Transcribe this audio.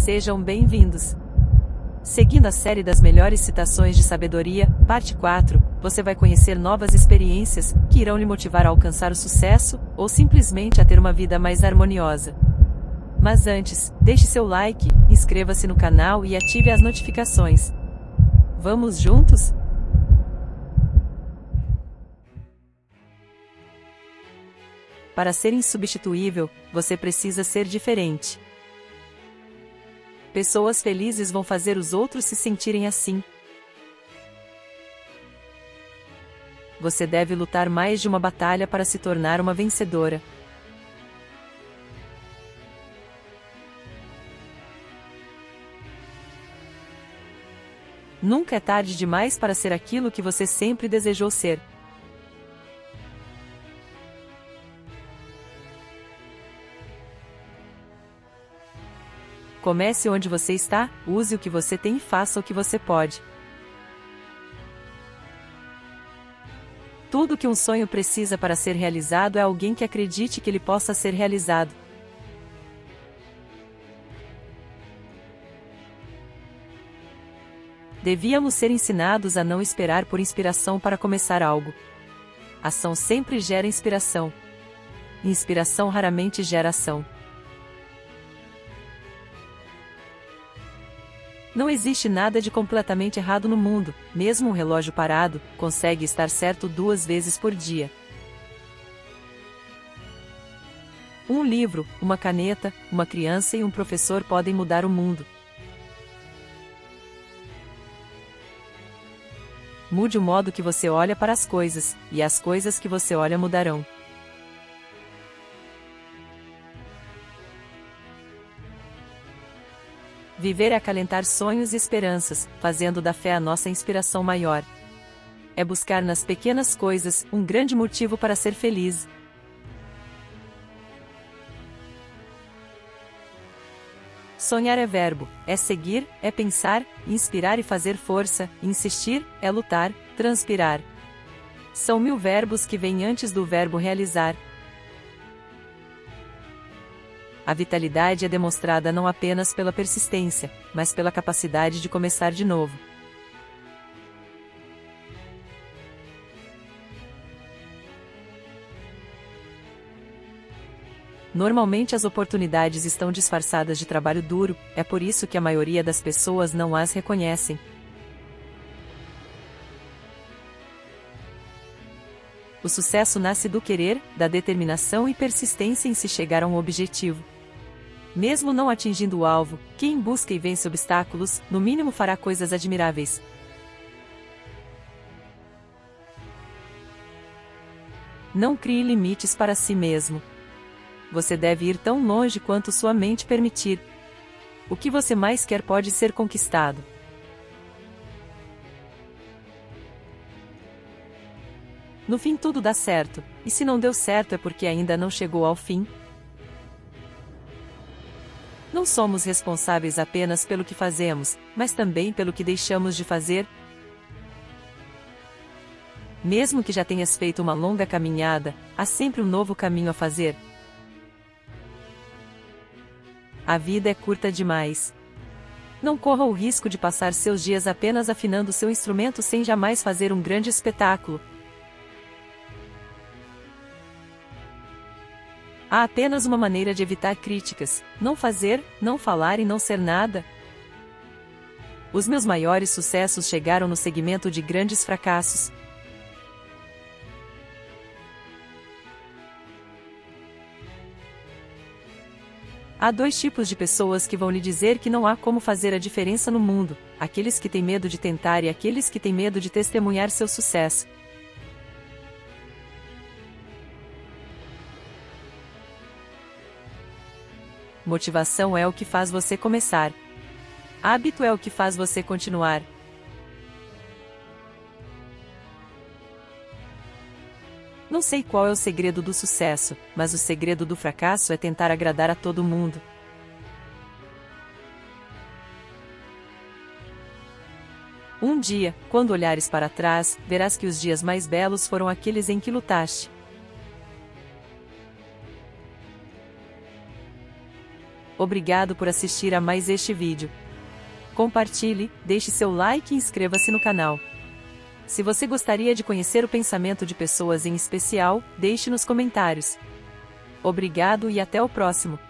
Sejam bem-vindos! Seguindo a série das melhores citações de sabedoria, parte 4, você vai conhecer novas experiências que irão lhe motivar a alcançar o sucesso ou simplesmente a ter uma vida mais harmoniosa. Mas antes, deixe seu like, inscreva-se no canal e ative as notificações. Vamos juntos? Para ser insubstituível, você precisa ser diferente. Pessoas felizes vão fazer os outros se sentirem assim. Você deve lutar mais de uma batalha para se tornar uma vencedora. Nunca é tarde demais para ser aquilo que você sempre desejou ser. Comece onde você está, use o que você tem e faça o que você pode. Tudo que um sonho precisa para ser realizado é alguém que acredite que ele possa ser realizado. Devíamos ser ensinados a não esperar por inspiração para começar algo. Ação sempre gera inspiração. Inspiração raramente gera ação. Não existe nada de completamente errado no mundo, mesmo um relógio parado consegue estar certo 2 vezes por dia. Um livro, uma caneta, uma criança e um professor podem mudar o mundo. Mude o modo que você olha para as coisas, e as coisas que você olha mudarão. Viver é acalentar sonhos e esperanças, fazendo da fé a nossa inspiração maior. É buscar nas pequenas coisas um grande motivo para ser feliz. Sonhar é verbo, é seguir, é pensar, inspirar e fazer força, insistir, é lutar, transpirar. São 1000 verbos que vêm antes do verbo realizar. A vitalidade é demonstrada não apenas pela persistência, mas pela capacidade de começar de novo. Normalmente as oportunidades estão disfarçadas de trabalho duro, é por isso que a maioria das pessoas não as reconhecem. O sucesso nasce do querer, da determinação e persistência em se chegar a um objetivo. Mesmo não atingindo o alvo, quem busca e vence obstáculos, no mínimo fará coisas admiráveis. Não crie limites para si mesmo. Você deve ir tão longe quanto sua mente permitir. O que você mais quer pode ser conquistado. No fim tudo dá certo, e se não deu certo é porque ainda não chegou ao fim. Não somos responsáveis apenas pelo que fazemos, mas também pelo que deixamos de fazer. Mesmo que já tenhas feito uma longa caminhada, há sempre um novo caminho a fazer. A vida é curta demais. Não corra o risco de passar seus dias apenas afinando seu instrumento sem jamais fazer um grande espetáculo. Há apenas uma maneira de evitar críticas: não fazer, não falar e não ser nada. Os meus maiores sucessos chegaram no segmento de grandes fracassos. Há 2 tipos de pessoas que vão lhe dizer que não há como fazer a diferença no mundo: aqueles que têm medo de tentar e aqueles que têm medo de testemunhar seu sucesso. Motivação é o que faz você começar. Hábito é o que faz você continuar. Não sei qual é o segredo do sucesso, mas o segredo do fracasso é tentar agradar a todo mundo. Um dia, quando olhares para trás, verás que os dias mais belos foram aqueles em que lutaste. Obrigado por assistir a mais este vídeo. Compartilhe, deixe seu like e inscreva-se no canal. Se você gostaria de conhecer o pensamento de pessoas em especial, deixe nos comentários. Obrigado e até o próximo.